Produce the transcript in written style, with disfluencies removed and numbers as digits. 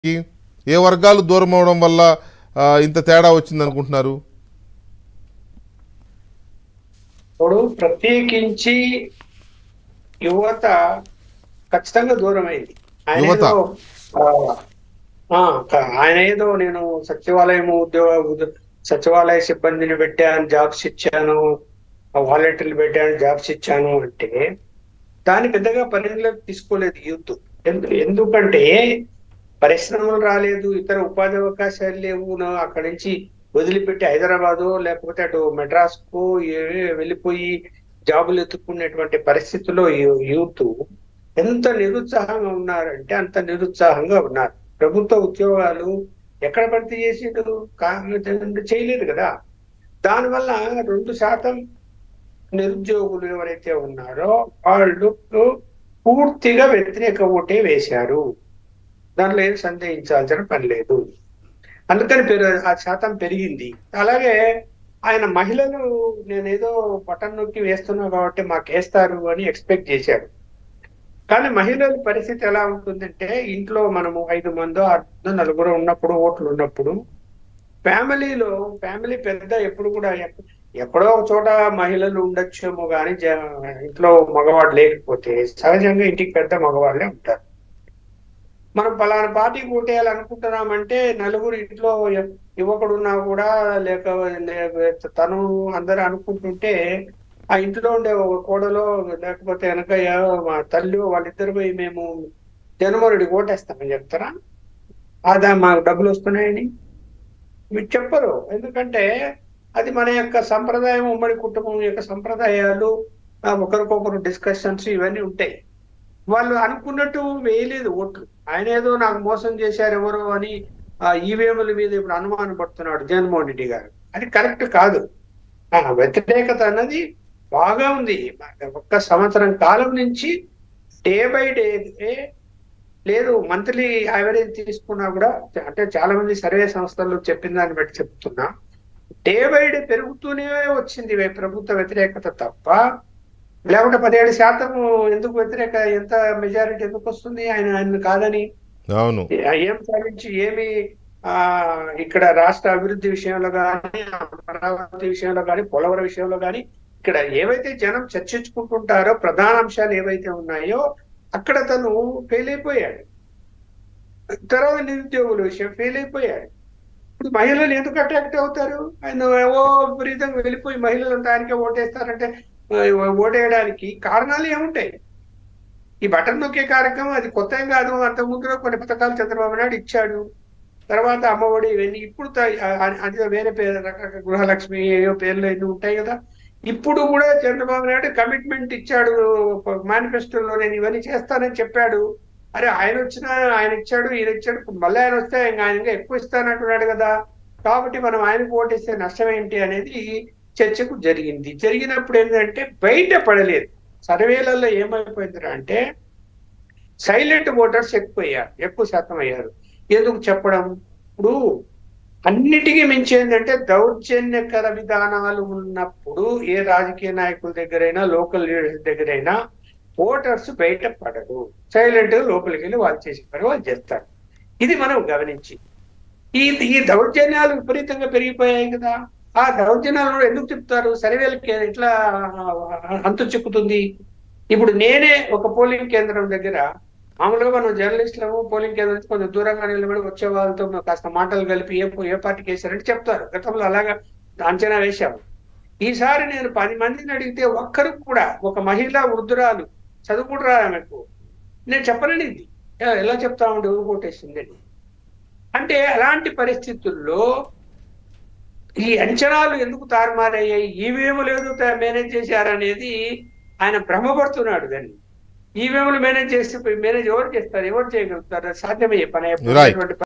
ఏ వర్గాలు దూరం అవడం వల్ల ఇంత తేడా వచ్చింది అనుకుంటున్నారు? ఇప్పుడు ప్రత్యేకించి యువత ఖచ్చితంగా దూరం అయింది. ఆయన యువత ఏదో ఆ, ఆయన ఏదో నేను సచివాలయ సిబ్బందిని పెట్టాను, జాబ్స్ ఇచ్చాను, వాలంటీర్లు పెట్టాను, జాబ్స్ ఇచ్చాను అంటే దాన్ని పెద్దగా పరిగణలోకి తీసుకోలేదు యూత్. ఎందుకంటే పరిశ్రమలు రాలేదు, ఇతర ఉపాధి అవకాశాలు లేవు. అక్కడి నుంచి వదిలిపెట్టి హైదరాబాదు లేకపోతే అటు మెడ్రాస్ కు వెళ్ళిపోయి జాబులు ఎత్తుక్కునేటువంటి పరిస్థితుల్లో యూత్ ఎంత నిరుత్సాహంగా ఉన్నారంటే అంత నిరుత్సాహంగా ఉన్నారు. ప్రభుత్వ ఉద్యోగాలు ఎక్కడ భర్తీ చేసేడు చేయలేదు కదా. దానివల్ల 2% నిరుద్యోగులు ఎవరైతే ఉన్నారో వాళ్ళు పూర్తిగా వ్యతిరేక ఓటే వేశారు. దాంట్లో ఏం సందేహించాల్సిన పని లేదు. అందుకని ఆ శాతం పెరిగింది. అలాగే ఆయన మహిళలు నేనేదో బటన్ నొక్కి వేస్తున్నా కాబట్టి మాకు వేస్తారు అని ఎక్స్పెక్ట్ చేశాడు. కానీ మహిళల పరిస్థితి ఎలా ఉంటుందంటే ఇంట్లో మనము 5 మందో 6 మందో 4 ఉన్నప్పుడు, ఓట్లు ఉన్నప్పుడు ఫ్యామిలీ పెద్ద ఎప్పుడు కూడా ఎక్కడో ఒక చోట మహిళలు ఉండొచ్చేమో కానీ ఇంట్లో మగవాడు లేకపోతే సహజంగా ఇంటికి పెద్ద మగవాళ్ళే ఉంటారు. మనం పలానా పార్టీకి ఓటేయాలనుకుంటున్నామంటే నలుగురు ఇంట్లో యువకుడు ఉన్నా కూడా లేక తను అందరూ అనుకుంటుంటే ఆ ఇంట్లో ఉండే ఒక కోడలో లేకపోతే వెనకయ్య మా తల్లి వాళ్ళిద్దరు పోయి మేము జనమరుడికి ఓటేస్తామని చెప్తారా? మాకు డబ్బులు వస్తున్నాయని మీరు చెప్పరు. ఎందుకంటే అది మన యొక్క సంప్రదాయం, ఉమ్మడి కుటుంబం యొక్క సంప్రదాయాలు, ఒకరికొకరు డిస్కషన్స్ ఇవన్నీ ఉంటాయి. వాళ్ళు అనుకున్నట్టు వేయలేదు ఓట్లు. ఆయన ఏదో నాకు మోసం చేశారు ఎవరో అని ఈవీఎంల మీద ఇప్పుడు అనుమానం పడుతున్నాడు జగన్మోహన్ రెడ్డి గారు. అది కరెక్ట్ కాదు. వ్యతిరేకత అన్నది బాగా ఉంది. 1 సంవత్సరం కాలం నుంచి డే బై డే లేదు, మంత్లీ యావరేజ్ తీసుకున్నా కూడా, అంటే చాలా మంది సర్వే సంస్థలు చెప్పిన దాన్ని బట్టి చెప్తున్నా, డే బై డే పెరుగుతూనే వచ్చింది ప్రభుత్వ వ్యతిరేకత తప్ప. లేకుంటే 17% ఎందుకు వ్యతిరేక, ఎంత మెజారిటీ ఎందుకు వస్తుంది ఆయన కాదని? అవును, ఏం సాధించి ఏమి ఇక్కడ రాష్ట్ర అభివృద్ధి విషయంలో కానీ, అమరావతి విషయంలో కానీ, పోలవరం విషయంలో కానీ ఇక్కడ ఏవైతే జనం చర్చించుకుంటుంటారో ప్రధాన అంశాలు ఏవైతే ఉన్నాయో అక్కడ తను ఫెయిల్ అయిపోయాడు. తర్వాత నిరుద్యోగుల విషయం ఫెయిల్ అయిపోయాడు. ఇప్పుడు మహిళలు ఎందుకు అట్రాక్ట్ అవుతారు? ఆయన ఏవో విపరీతంగా వెళ్ళిపోయి మహిళలంతా ఆయనకే ఓటేస్తారంటే ఓటేయడానికి కారణాలు ఏముంటాయి? ఈ బటన్ నొక్కే కార్యక్రమం అది కొత్త ఏం కాదు. అంతకుముందులో కొన్ని పథకాలు చంద్రబాబు నాయుడు ఇచ్చాడు. తర్వాత అమ్మఒడి ఇవన్నీ ఇప్పుడు అది వేరే పేరు, రకరకాల గృహలక్ష్మి ఏవో పేర్లు ఎన్ని ఉంటాయి కదా. ఇప్పుడు కూడా చంద్రబాబు నాయుడు కమిట్మెంట్ ఇచ్చాడు మేనిఫెస్టోలో, నేను ఇవన్నీ చేస్తానని చెప్పాడు. అరే ఆయన ఇచ్చాడు, ఈయన ఇచ్చాడు, మళ్ళీ ఆయన వస్తే ఆయన ఎక్కువ ఇస్తానంటున్నాడు కదా. కాబట్టి మనం ఆయనకు ఓటేస్తే నష్టం ఏంటి అనేది చర్చకు జరిగినప్పుడు ఏంటంటే బయట పడలేదు. సర్వేలలో ఏమైపోయింది అంటే సైలెంట్ ఓటర్స్ ఎక్కువ శాతం అయ్యారు. ఎందుకు చెప్పడం? ఇప్పుడు అన్నిటికీ మించి ఏంటంటే దౌర్జన్యకర విధానాలు ఉన్నప్పుడు ఏ రాజకీయ నాయకుల దగ్గరైనా, లోకల్ లీడర్స్ దగ్గరైనా ఓటర్స్ బయట పడరు. సైలెంట్ గా లోపలికి వెళ్ళి వాళ్ళు చేసే పని వాళ్ళు చేస్తారు. ఇది మనం గమనించి ఈ దౌర్జన్యాలు విపరీతంగా పెరిగిపోయాయి కదా. ఆ దౌర్జన్యాలు ఎందుకు చెప్తారు? సర్వేలకి ఎట్లా అంతు చిక్కుతుంది? ఇప్పుడు నేనే ఒక పోలింగ్ కేంద్రం దగ్గర, మామూలుగా మనం జర్నలిస్టులము పోలింగ్ కేంద్రం నుంచి కొంచెం దూరంగా నిలబడి వచ్చే వాళ్ళతో కాస్త మాటలు కలిపి ఏ పార్టీకి వేశారంటే చెప్తారు. గతంలో అలాగా అంచనా వేశాము. ఈసారి నేను 10 మందిని అడిగితే ఒక్కరు కూడా, ఒక మహిళా వృద్ధురాలు చదువుకుంటారా ఆమెకు, నేను చెప్పలేనిది ఎలా చెప్తా ఉండే ఊరు కొట్టేసిందని. అంటే అలాంటి పరిస్థితుల్లో ఈ అంచనాలు ఎందుకు తారుమారయ్యాయి? ఈవీఎంలు ఏదో మేనేజ్ చేశారనేది ఆయన భ్రమపడుతున్నాడు. దాన్ని ఈవీఎంలు మేనేజ్ ఎవరు చేస్తారు? ఎవరు చేయగలుగుతారు? సాధ్యమయ్యే పని